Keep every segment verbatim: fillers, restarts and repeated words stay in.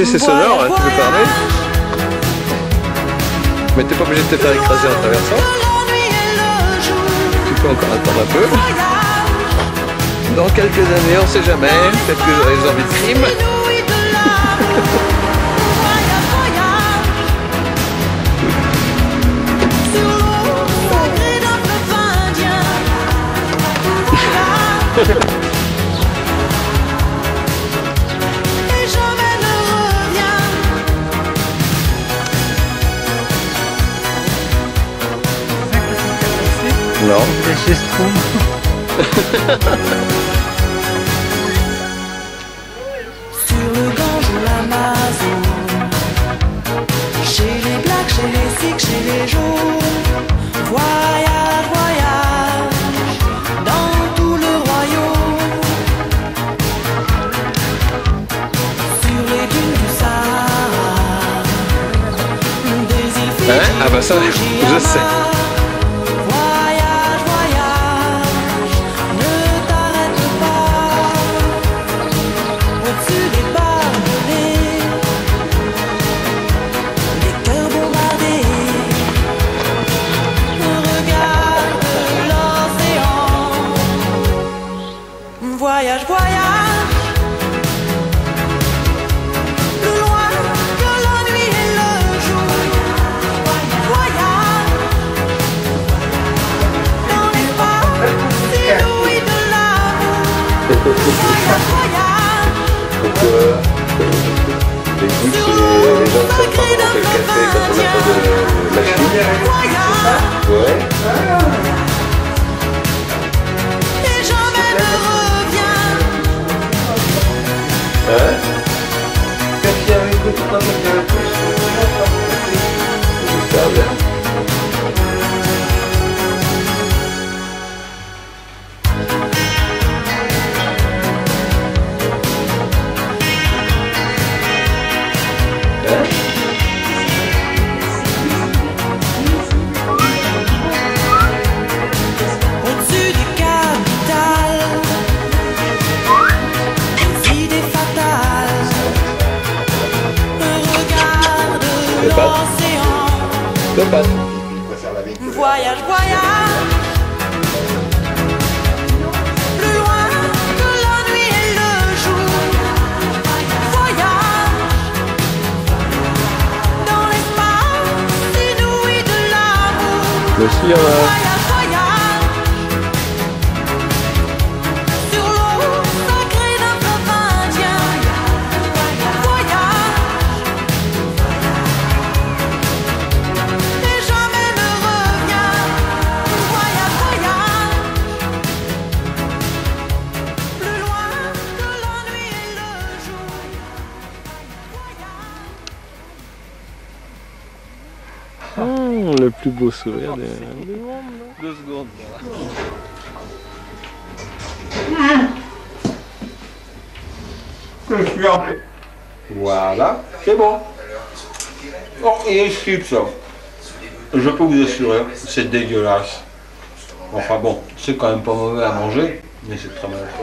c'est sonore, hein, tu peux parler. Mais t'es pas obligé de te faire écraser en traversant. Tu peux encore attendre un peu. Dans quelques années, on sait jamais, peut-être que vous aurez des envies de crime. Non. Chez Strom. Sur le Gange ou l'Amazon, chez les Blacks, chez les Sikhs, chez les Jaunes, voyage, voyage, dans tout le royaume. Sur les dunes du Sahara, des îles Fidji, Hein? Ah bah ça, je sais. Voyage, voyage, plus loin que la nuit et le jour. Voyage, dans l'espace inouï de l'amour. Voyage, voyage, Pourquoi les goûts, c'est les gens ne savent pas comment on fait le café quand on n'a pas de machine. voyage, Ouais. et jamais ne reviens. Hein? J'espère bien. Au-dessus des capitales, des idées fatales. Regarde l'océan. Deux pattes. Voyage, voyage, plus loin que la nuit et le jour. Voyage, dans l'espace inouï de l'amour. Merci, hein. Voyage, voyage, sur l'eau sacrée d'un fleuve indien. Voyage, et jamais ne reviens. Voyage, voyage, plus loin que la nuit et le jour. Hum, le plus beau sourire du du monde. Deux secondes. Voilà, c'est bon. Oh, et il slip ça. Je peux vous assurer, c'est dégueulasse. Enfin bon, c'est quand même pas mauvais à manger, mais c'est très mal fait.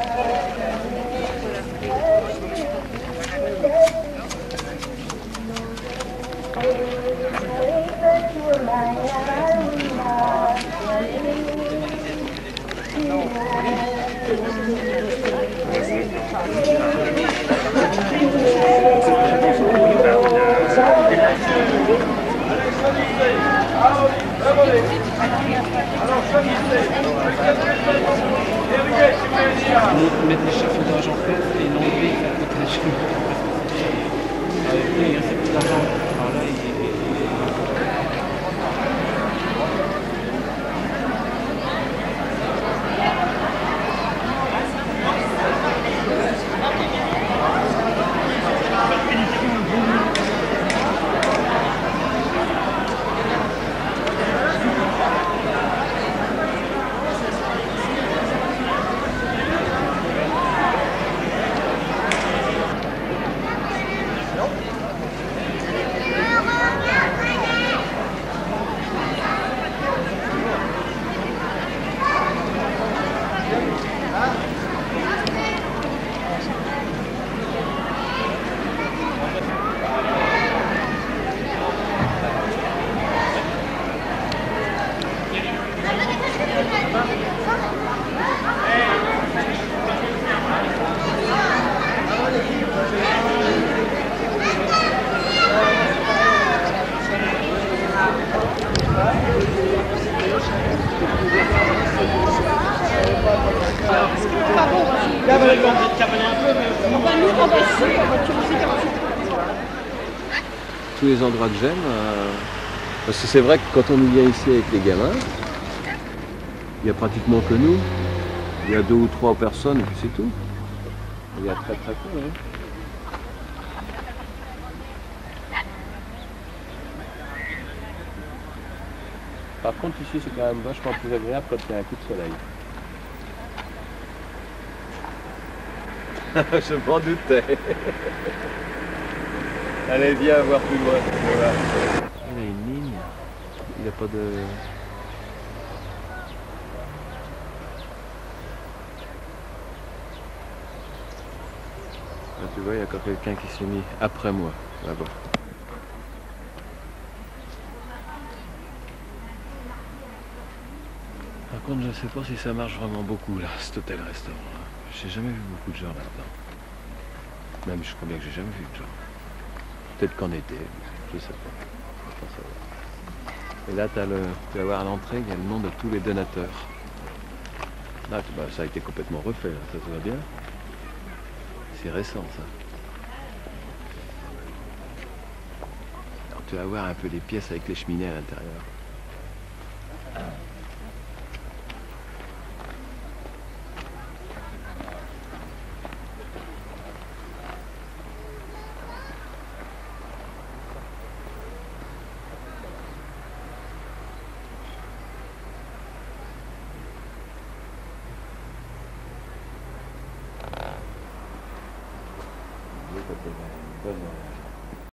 Mettre les chefs d'argent en fait et l'enlever et faire côté les chefs. Il y a assez peu d'argent. Alors là, il tous les endroits que j'aime. Euh, parce que c'est vrai que quand on vient ici avec les gamins, il n'y a pratiquement que nous. Il y a deux ou trois personnes et puis c'est tout. Il y a très très peu. Hein. Par contre ici c'est quand même vachement plus agréable quand il y a un coup de soleil. Je m'en doutais. Allez, viens voir plus loin. Voilà. Il y a une ligne. Il n'y a pas de... Là, tu vois, il y a encore quelqu'un qui s'est mis après moi, là-bas. Par contre, je ne sais pas si ça marche vraiment beaucoup, là, cet hôtel-restaurant. J'ai jamais vu beaucoup de gens là-dedans. Même, je crois bien que j'ai jamais vu de gens. Peut-être qu'en été, je sais pas. Je pense savoir. Et là, as le, tu vas voir à l'entrée, il y a le nom de tous les donateurs. Là, bah, ça a été complètement refait, là. Ça se voit bien. C'est récent, ça. Alors, tu vas voir un peu les pièces avec les cheminées à l'intérieur. Bonne